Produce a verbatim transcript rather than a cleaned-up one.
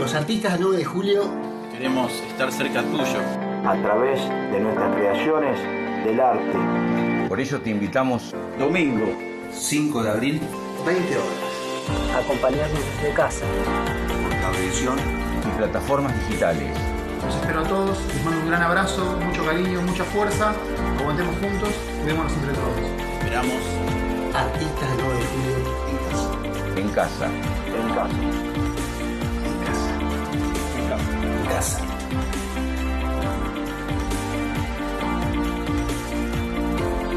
Los artistas del nueve de julio queremos estar cerca tuyo. A través de nuestras creaciones del arte. Por ello te invitamos Domingo, cinco de abril, veinte horas. Acompañarnos desde casa. por Cablevisión y plataformas digitales. Los espero a todos, les mando un gran abrazo, mucho cariño, mucha fuerza. Aguantemos juntos, cuidémonos entre todos. Esperamos. Artistas del nueve de julio En casa. En casa. en casa. en casa. En casa.